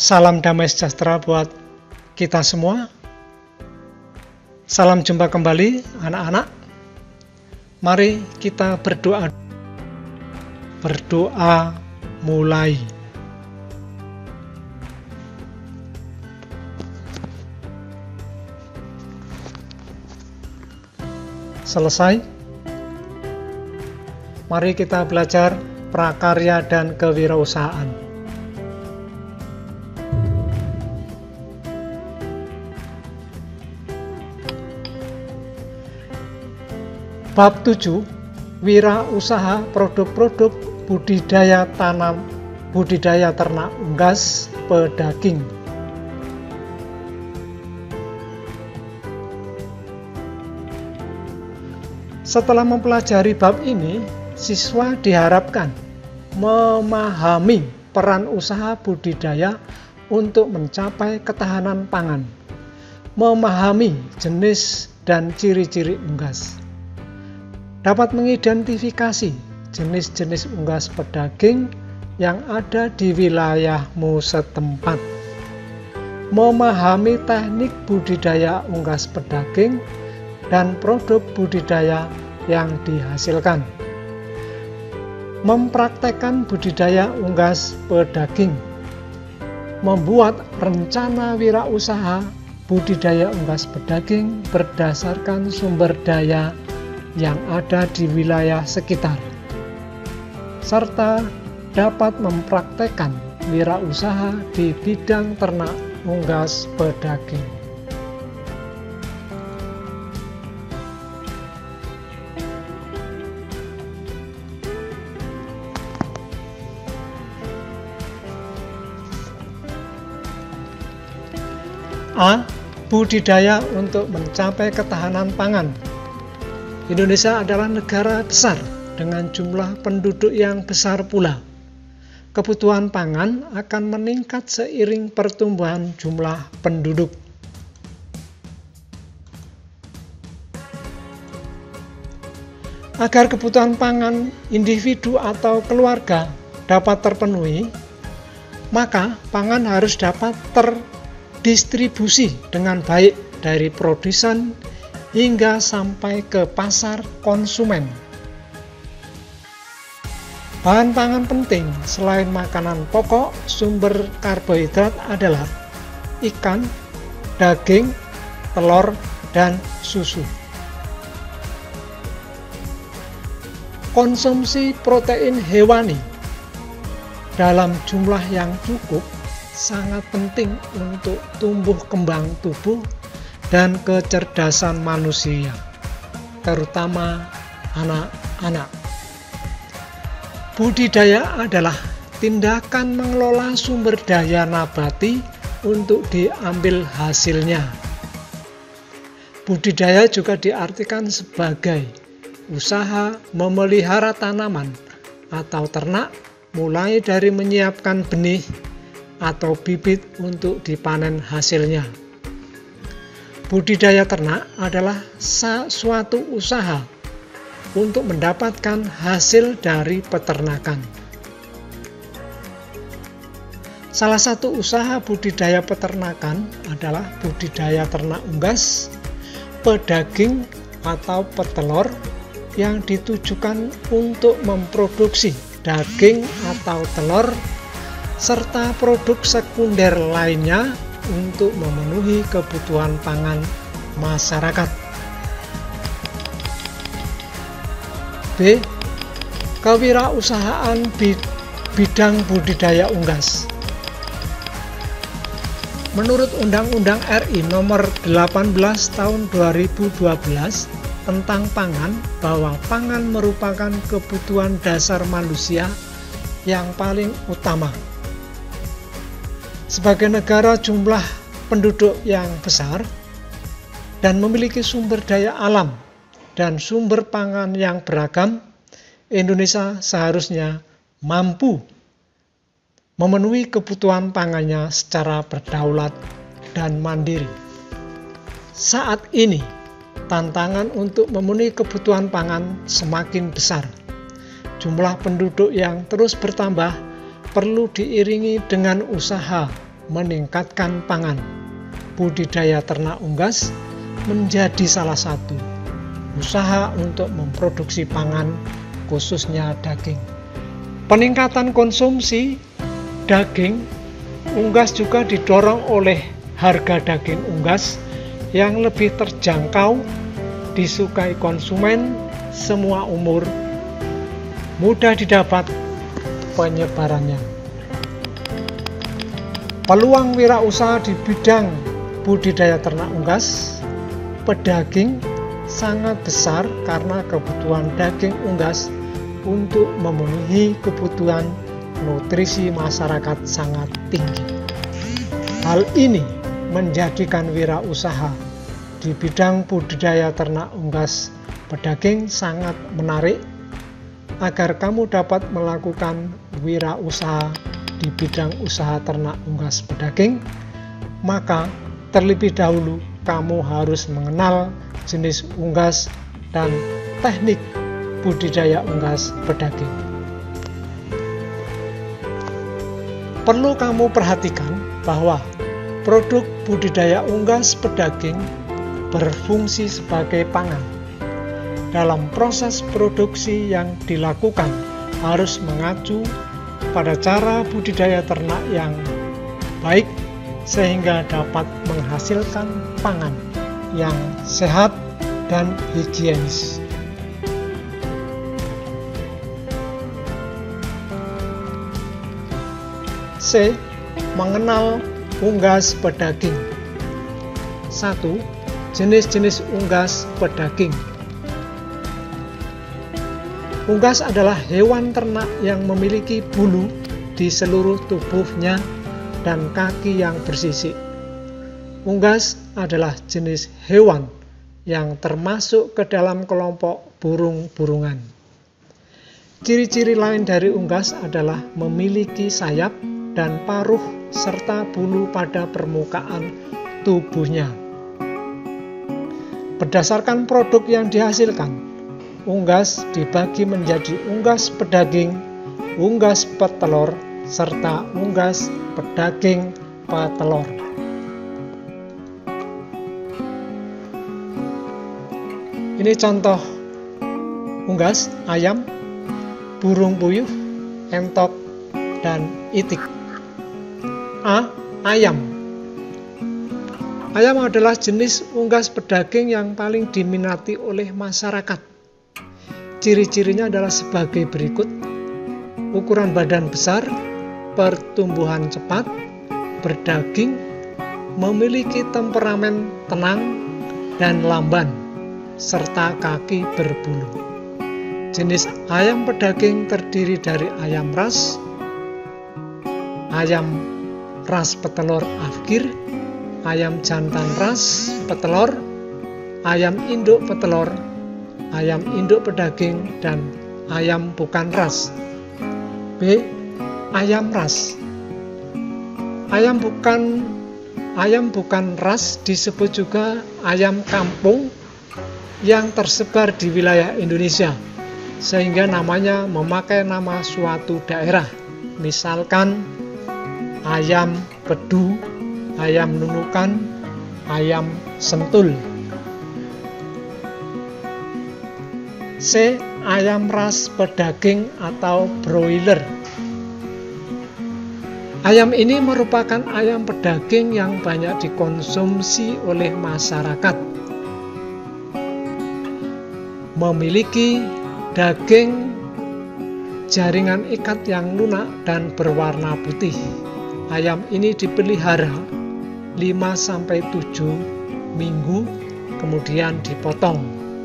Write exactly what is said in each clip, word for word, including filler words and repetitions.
Salam damai sejahtera buat kita semua. Salam jumpa kembali anak-anak. Mari kita berdoa. Berdoa mulai. Selesai. Mari kita belajar prakarya dan kewirausahaan. Bab tujuh, wirausaha produk-produk budidaya tanam, budidaya ternak unggas pedaging. Setelah mempelajari bab ini, siswa diharapkan memahami peran usaha budidaya untuk mencapai ketahanan pangan, memahami jenis dan ciri-ciri unggas, dapat mengidentifikasi jenis-jenis unggas pedaging yang ada di wilayahmu setempat, memahami teknik budidaya unggas pedaging dan produk budidaya yang dihasilkan, mempraktekkan budidaya unggas pedaging, membuat rencana wirausaha budidaya unggas pedaging berdasarkan sumber daya yang ada di wilayah sekitar, serta dapat mempraktekkan wirausaha di bidang ternak unggas pedaging. A. Budidaya untuk mencapai ketahanan pangan. Indonesia adalah negara besar dengan jumlah penduduk yang besar pula. Kebutuhan pangan akan meningkat seiring pertumbuhan jumlah penduduk. Agar kebutuhan pangan individu atau keluarga dapat terpenuhi, maka pangan harus dapat terdistribusi dengan baik dari produsen hingga sampai ke pasar konsumen. Bahan pangan penting selain makanan pokok sumber karbohidrat adalah ikan, daging, telur, dan susu. Konsumsi protein hewani dalam jumlah yang cukup sangat penting untuk tumbuh kembang tubuh dan kecerdasan manusia, terutama anak-anak. Budidaya adalah tindakan mengelola sumber daya nabati untuk diambil hasilnya. Budidaya juga diartikan sebagai usaha memelihara tanaman atau ternak, mulai dari menyiapkan benih atau bibit untuk dipanen hasilnya. Budidaya ternak adalah suatu usaha untuk mendapatkan hasil dari peternakan. Salah satu usaha budidaya peternakan adalah budidaya ternak unggas, pedaging atau petelur yang ditujukan untuk memproduksi daging atau telur serta produk sekunder lainnya untuk memenuhi kebutuhan pangan masyarakat. B. Kewirausahaan bidang budidaya unggas. Menurut Undang-Undang R I Nomor delapan belas Tahun dua ribu dua belas tentang pangan, bahwa pangan merupakan kebutuhan dasar manusia yang paling utama. Sebagai negara jumlah penduduk yang besar dan memiliki sumber daya alam dan sumber pangan yang beragam, Indonesia seharusnya mampu memenuhi kebutuhan pangannya secara berdaulat dan mandiri. Saat ini, tantangan untuk memenuhi kebutuhan pangan semakin besar. Jumlah penduduk yang terus bertambah perlu diiringi dengan usaha meningkatkan pangan. Budidaya ternak unggas menjadi salah satu usaha untuk memproduksi pangan, khususnya daging. Peningkatan konsumsi daging unggas juga didorong oleh harga daging unggas yang lebih terjangkau, disukai konsumen semua umur, mudah didapat penyebarannya. Peluang wirausaha di bidang budidaya ternak unggas pedaging sangat besar karena kebutuhan daging unggas untuk memenuhi kebutuhan nutrisi masyarakat sangat tinggi. Hal ini menjadikan wirausaha di bidang budidaya ternak unggas pedaging sangat menarik. Agar kamu dapat melakukan wirausaha di bidang usaha ternak unggas pedaging, maka terlebih dahulu kamu harus mengenal jenis unggas dan teknik budidaya unggas pedaging. Perlu kamu perhatikan bahwa produk budidaya unggas pedaging berfungsi sebagai pangan. Dalam proses produksi yang dilakukan harus mengacu pada cara budidaya ternak yang baik sehingga dapat menghasilkan pangan yang sehat dan higienis. C. Mengenal unggas pedaging. satu. Jenis-jenis unggas pedaging. Unggas adalah hewan ternak yang memiliki bulu di seluruh tubuhnya dan kaki yang bersisik. Unggas adalah jenis hewan yang termasuk ke dalam kelompok burung-burungan. Ciri-ciri lain dari unggas adalah memiliki sayap dan paruh serta bulu pada permukaan tubuhnya. Berdasarkan produk yang dihasilkan, unggas dibagi menjadi unggas pedaging, unggas petelur, serta unggas pedaging petelur. Ini contoh unggas ayam, burung puyuh, entok, dan itik. A. Ayam. Ayam adalah jenis unggas pedaging yang paling diminati oleh masyarakat. Ciri-cirinya adalah sebagai berikut: ukuran badan besar, pertumbuhan cepat, berdaging, memiliki temperamen tenang dan lamban, serta kaki berbulu. Jenis ayam pedaging terdiri dari ayam ras, ayam ras petelur Afgir, ayam jantan ras petelur, ayam induk petelur, ayam induk pedaging, dan ayam bukan ras. B. Ayam ras. Ayam bukan ayam bukan ras disebut juga ayam kampung yang tersebar di wilayah Indonesia, sehingga namanya memakai nama suatu daerah. Misalkan ayam Bedu, ayam Nunukan, ayam Sentul. C. Ayam ras pedaging atau broiler. Ayam ini merupakan ayam pedaging yang banyak dikonsumsi oleh masyarakat. Memiliki daging jaringan ikat yang lunak dan berwarna putih. Ayam ini dipelihara lima sampai tujuh minggu, kemudian dipotong.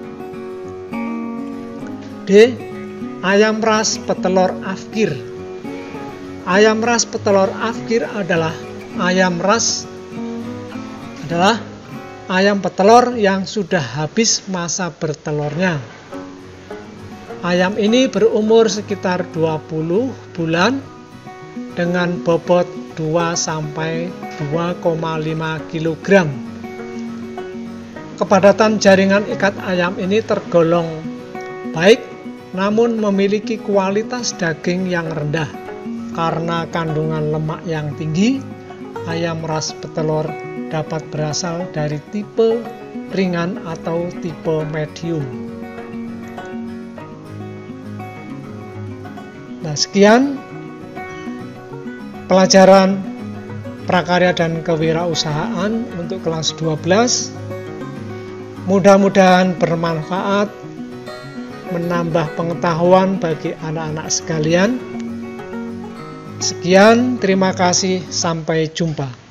D. Ayam ras petelur Afgir. Ayam ras petelur Afgir adalah ayam ras adalah ayam petelur yang sudah habis masa bertelurnya. Ayam ini berumur sekitar dua puluh bulan dengan bobot dua sampai dua koma lima kilogram. Kepadatan jaringan ikat ayam ini tergolong baik, namun memiliki kualitas daging yang rendah karena kandungan lemak yang tinggi, ayam ras petelur dapat berasal dari tipe ringan atau tipe medium. Nah, sekian pelajaran prakarya dan kewirausahaan untuk kelas dua belas. Mudah-mudahan bermanfaat, menambah pengetahuan bagi anak-anak sekalian. Sekian, terima kasih, sampai jumpa.